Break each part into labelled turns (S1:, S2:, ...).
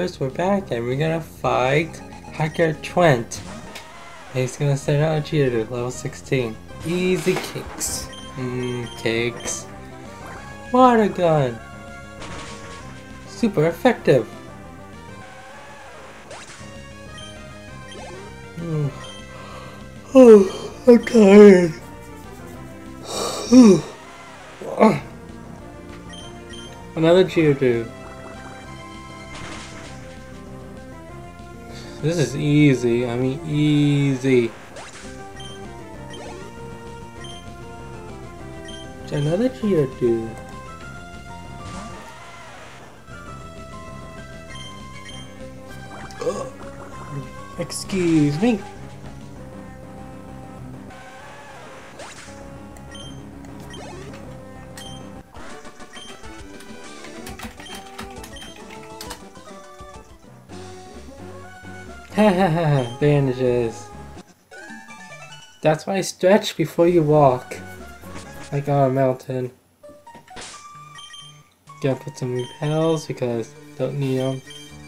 S1: viewers, we're back and we're gonna fight Hacker Trent. He's gonna start out at Geodude, level 16. Easy kicks. Cakes. Water gun. Super effective. Oh, I'm tired. Another Geodude. This is easy, I mean easy. Another Geodude. Excuse me. Hahaha, bandages. That's why I stretch before you walk. Like on a mountain. Gotta put some repels because don't need them.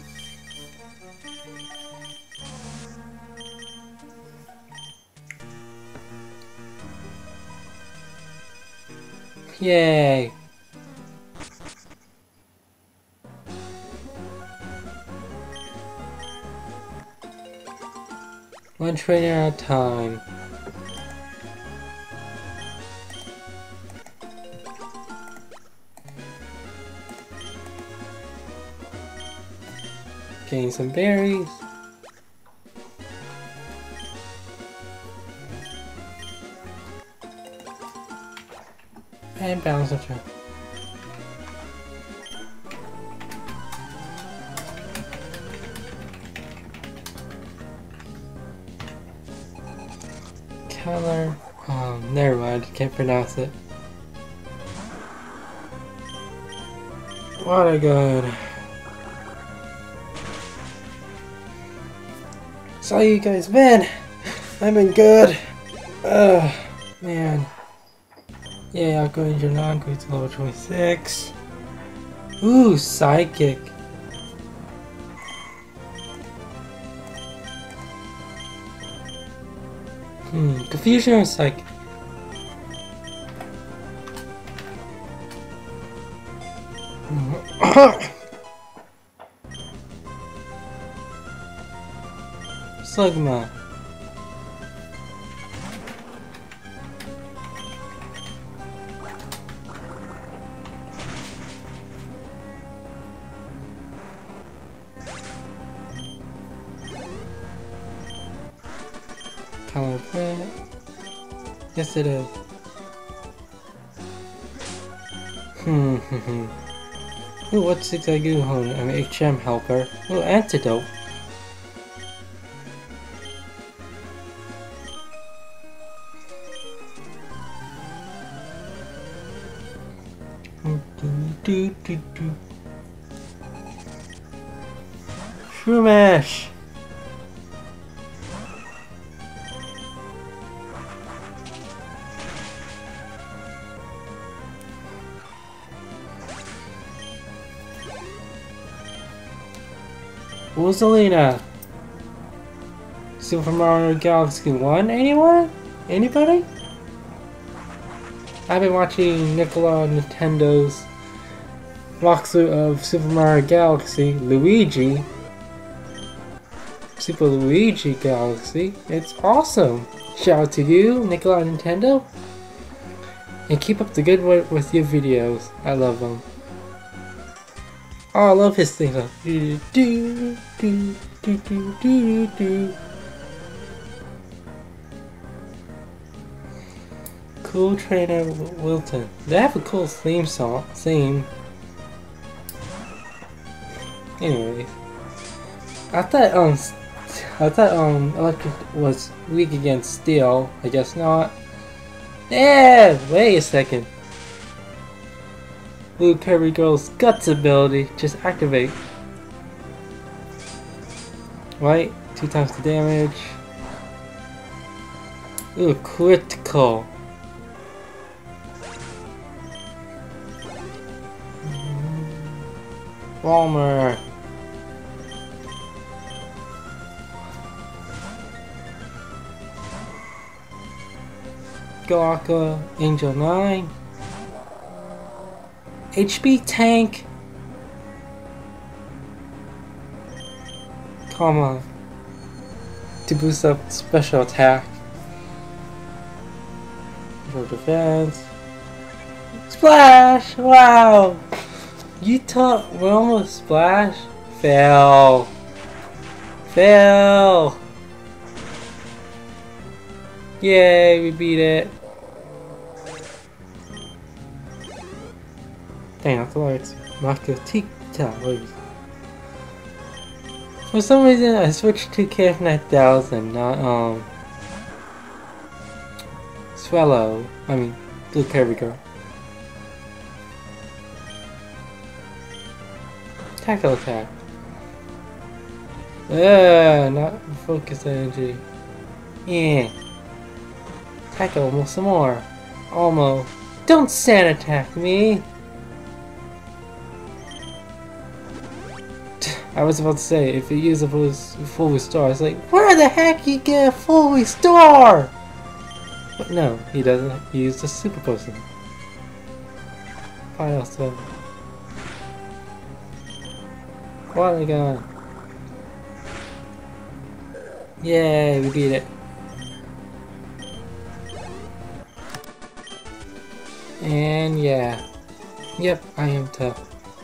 S1: Yay! One trainer at a time. Getting some berries. And balance the trap. Color. Oh, never mind. Can't pronounce it. Water gun. Saw you guys, man. I've been good. Man. Yeah, I'll go into your non-go to level 26. Ooh, psychic. Confusion or psychic? Slugma. Color print. Yes, it is. Ooh, what's Zigzag Hone? I'm HM helper. Ooh, antidote. Shroomash! Rosalina! Super Mario Galaxy 1, anyone? Anybody? I've been watching Nintendo's walkthrough of Super Mario Galaxy, Luigi. Super Luigi Galaxy. It's awesome! Shout out to you, Nintendo. And keep up the good work with your videos. I love them. Oh, I love his thing. Cool Trainer Wilton. They have a cool theme song. Anyways, I thought Electric was weak against Steel. I guess not. Yeah. Wait a second. Blue Kirby Girl's Guts ability, just activate. Right? 2 times the damage. Ooh, critical. Walmer. Go Aqua, Angel 9. HB Tank. Comma. To boost up special attack. For defense. Splash! Wow! You thought we're almost splash? Fail! Fail! Yay, we beat it! Dang, I thought it's Makotita. For some reason, I switched to KF 9000, not, Swallow. I mean, Blue Kitepryo. Tackle attack. Not focus energy. Yeah. Tackle almost some more. Almost. Don't sand attack me! I was about to say, if you use a full restore, it's like, where the heck you get a full restore? But no, he doesn't. He used a super potion. Final 7. Water gun. Yay, we beat it. And yeah. Yep, I am tough.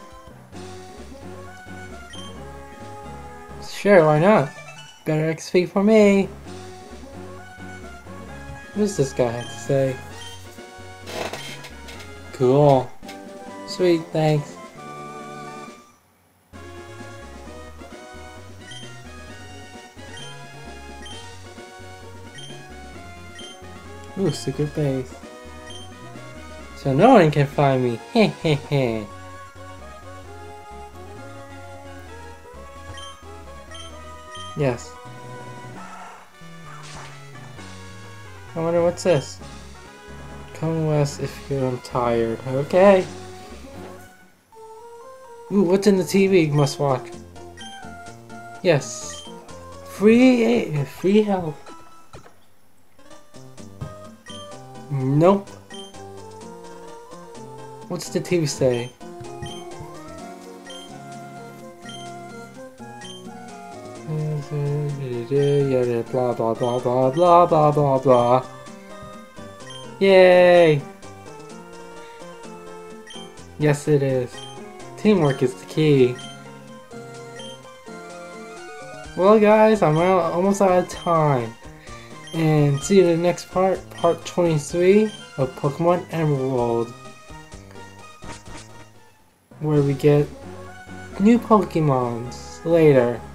S1: Sure, why not? Better XP for me. What does this guy have to say? Cool. Sweet, thanks. Ooh, secret base. So no one can find me. Heh heh heh. Yes. I wonder what's this? Come west if you're tired. Okay. Ooh, what's in the TV? Must watch. Yes. Free health. Nope. What's the TV say? Blah blah blah blah blah blah blah blah. Yay! Yes, it is. Teamwork is the key. Well, guys, I'm almost out of time. And see you in the next part, part 23 of Pokemon Emerald, where we get new Pokemons later.